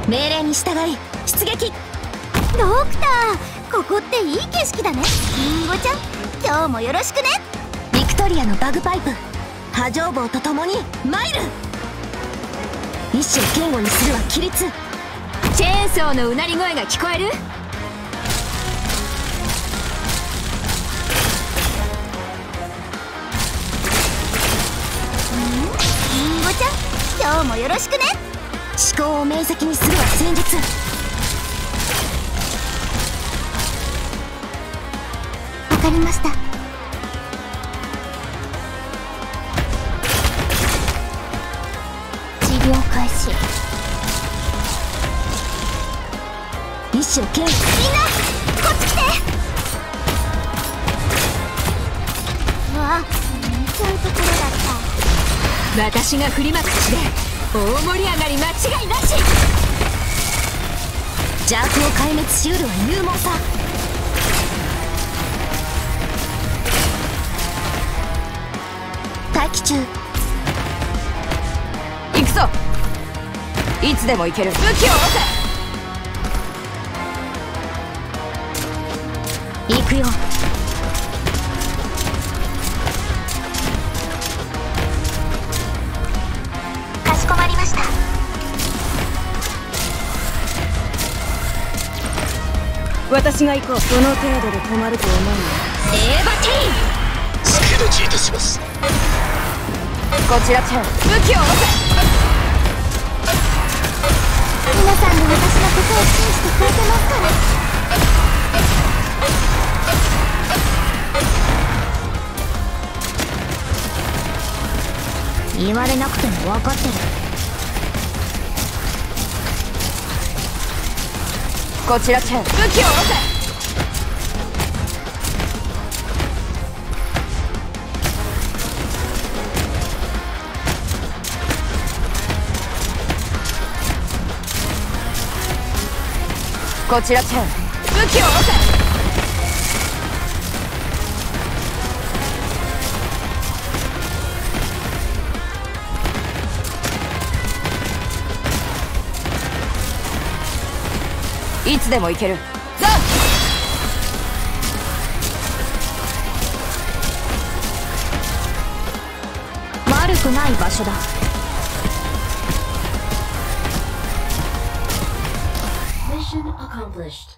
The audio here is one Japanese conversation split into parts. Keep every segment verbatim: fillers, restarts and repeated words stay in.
命令に従い出撃。 ドクター、ここっていい景色だね。リンゴちゃん、今日もよろしくね。 ビクトリアのバグパイプ、波状棒とともにマイル。意志を堅固にするは規律。 チェーンソーのうなり声が聞こえる。 リンゴちゃん、今日もよろしくね。 思考を明晰にするは戦術。 わかりました。治療開始。 意志を堅固。 みんなこっち来て。うわ、見ちゃうところだった。 私が振りまく地で大盛り上がり間違いなし。 邪悪を壊滅しうるは勇猛さ。待機中。 行くぞ。いつでも行ける。武器を下ろせ。行くよ。 かしこまりました。 私が行こう。その程度で止まると思うの。 エーバテイン。 助立ちいたします。 こちらチェン、武器を下ろせ。 皆さんも私のことを信じてくれてますから。 言われなくても分かってる。 こちらチェン、武器を下ろせ。こちらチェン、武器を下ろせ。いつでも行ける。ザン。悪くない場所だ。 Mission accomplished.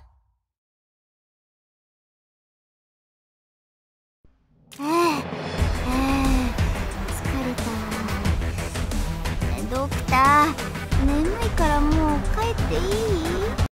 ええええ、疲れた。ドクター、眠いからもう帰っていい？